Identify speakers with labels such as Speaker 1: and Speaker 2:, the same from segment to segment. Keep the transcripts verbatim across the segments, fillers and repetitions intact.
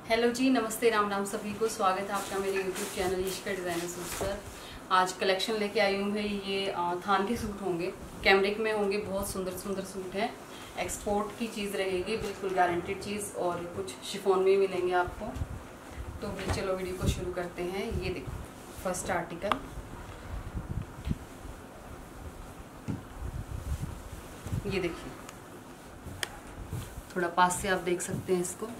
Speaker 1: Hello जी, नमस्ते, राम राम सभी को। स्वागत है आपका मेरे YouTube channel Ishika designer suit पर। आज कलेक्शन लेके आई हूँ भाई। ये थान के सूट होंगे, कैमरिक में होंगे। बहुत सुंदर सुंदर सूट हैं। एक्सपोर्ट की चीज़ रहेगी, बिल्कुल गारंटेड चीज़। और कुछ शिफॉन में मिलेंगे आपको। तो भाई चलो वीडियो को शुरू करते हैं। ये देखो फर्स्ट आर्टिकल, ये देखिए, थोड़ा पास से आप देख सकते हैं इसको।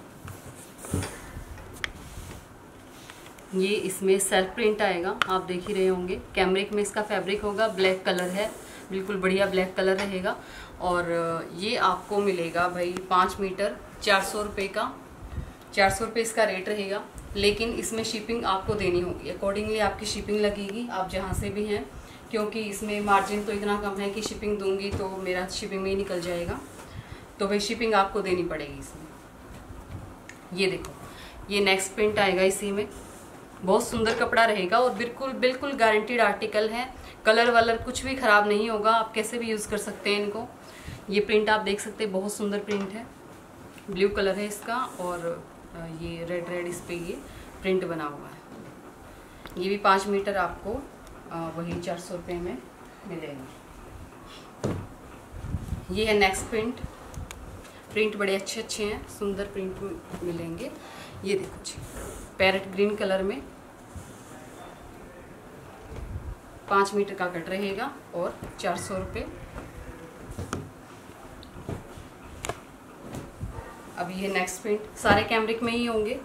Speaker 1: ये इसमें सेल्फ प्रिंट आएगा, आप देख ही रहे होंगे। कैमरिक में इसका फैब्रिक होगा, ब्लैक कलर है, बिल्कुल बढ़िया ब्लैक कलर रहेगा। और ये आपको मिलेगा भाई पाँच मीटर चार सौ रुपये का। चार सौ रुपये इसका रेट रहेगा, लेकिन इसमें शिपिंग आपको देनी होगी। अकॉर्डिंगली आपकी शिपिंग लगेगी, आप जहाँ से भी हैं, क्योंकि इसमें मार्जिन तो इतना कम है कि शिपिंग दूंगी तो मेरा शिपिंग में ही निकल जाएगा। तो भाई शिपिंग आपको देनी पड़ेगी इसमें। ये देखो, ये नेक्स्ट प्रिंट आएगा इसी में। बहुत सुंदर कपड़ा रहेगा और बिल्कुल बिल्कुल गारंटीड आर्टिकल है। कलर वलर कुछ भी ख़राब नहीं होगा, आप कैसे भी यूज़ कर सकते हैं इनको। ये प्रिंट आप देख सकते हैं, बहुत सुंदर प्रिंट है। ब्लू कलर है इसका और ये रेड रेड इस पे ये प्रिंट बना हुआ है। ये भी पाँच मीटर आपको वही चार सौ रुपये में मिलेगा। ये है नेक्स्ट प्रिंट। प्रिंट बड़े अच्छे अच्छे हैं, सुंदर प्रिंट मिलेंगे। ये देखो जी, पैरेट ग्रीन कलर में पाँच मीटर का कट रहेगा और चार सौ रुपये। अब ये नेक्स्ट प्रिंट सारे कैमरिक में ही होंगे।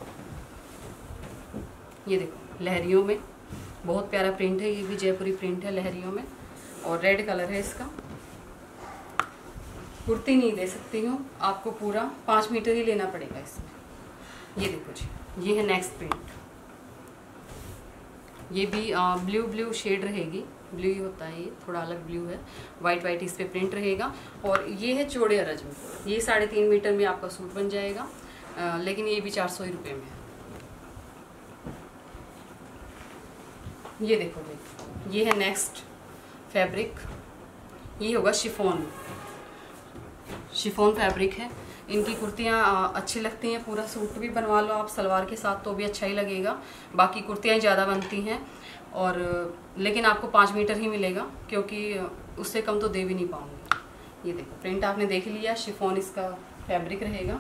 Speaker 1: ये देखो लहरियों में, बहुत प्यारा प्रिंट है। ये भी जयपुरी प्रिंट है लहरियों में और रेड कलर है इसका। कुर्ती नहीं दे सकती हूँ आपको, पूरा पाँच मीटर ही लेना पड़ेगा इसमें। ये देखो जी, ये है नेक्स्ट प्रिंट। ये भी ब्लू ब्लू शेड रहेगी, ब्लू ही होता है, ये थोड़ा अलग ब्लू है। वाइट वाइट इस पे प्रिंट रहेगा। और ये है चौड़े अरज में, ये साढ़े तीन मीटर में आपका सूट बन जाएगा। आ, लेकिन ये भी चार सौ ही रुपये में है। ये देखो भाई, ये है नेक्स्ट फैब्रिक। ये होगा शिफॉन, शिफॉन फैब्रिक है। इनकी कुर्तियाँ अच्छी लगती हैं, पूरा सूट भी बनवा लो आप सलवार के साथ तो भी अच्छा ही लगेगा। बाकी कुर्तियाँ ज़्यादा बनती हैं और लेकिन आपको पाँच मीटर ही मिलेगा, क्योंकि उससे कम तो दे भी नहीं पाऊँगी। ये देखो प्रिंट आपने देख लिया, शिफॉन इसका फैब्रिक रहेगा।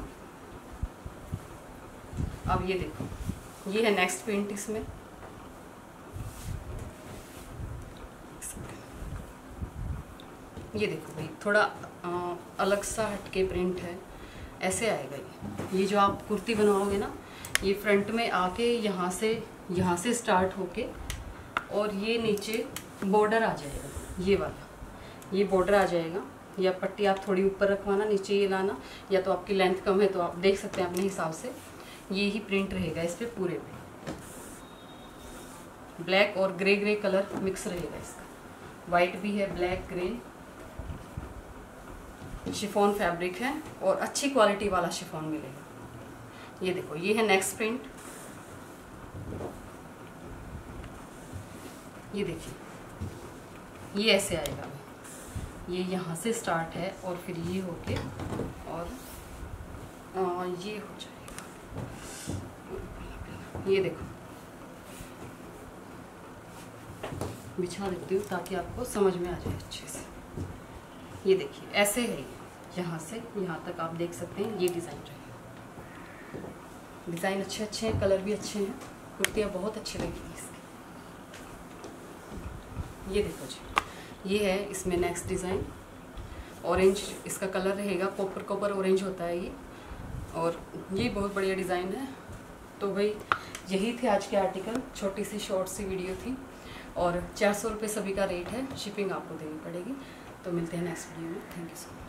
Speaker 1: अब ये देखो, ये है नेक्स्ट प्रिंट इसमें। ये देखो भाई, थोड़ा आ, अलग सा हटके प्रिंट है, ऐसे आएगा ये। ये जो आप कुर्ती बनवाओगे ना, ये फ्रंट में आके यहाँ से यहाँ से स्टार्ट होके और ये नीचे बॉर्डर आ जाएगा, ये वाला ये बॉर्डर आ जाएगा। या पट्टी आप थोड़ी ऊपर रखवाना, नीचे ये लाना, या तो आपकी लेंथ कम है तो आप देख सकते हैं अपने हिसाब से। ये ही प्रिंट रहेगा इस पर पूरे पे। ब्लैक और ग्रे ग्रे कलर मिक्स रहेगा इसका, वाइट भी है, ब्लैक ग्रे। शिफॉन फैब्रिक है और अच्छी क्वालिटी वाला शिफॉन मिलेगा। ये देखो, ये है नेक्स्ट प्रिंट। ये देखिए, ये ऐसे आएगा। ये यहाँ से स्टार्ट है और फिर ये होके और आ, ये हो जाएगा। ये देखो, बिछा देती हूँ ताकि आपको समझ में आ जाए अच्छे से। ये देखिए ऐसे है, यहाँ से यहाँ तक आप देख सकते हैं। ये डिज़ाइन रहेगा। डिज़ाइन अच्छे अच्छे हैं, कलर भी अच्छे हैं, कुर्तियाँ बहुत अच्छी लगेगी इसकी। ये देखो जी, ये है इसमें नेक्स्ट डिज़ाइन। ऑरेंज इसका कलर रहेगा, कॉपर कॉपर ऑरेंज होता है ये। और ये बहुत बढ़िया डिज़ाइन है। तो भाई यही थे आज के आर्टिकल, छोटी सी शॉर्ट सी वीडियो थी। और चार सौ रुपये सभी का रेट है, शिपिंग आपको देनी पड़ेगी। तो मिलते हैं नेक्स्ट वीडियो में। Thank you so much.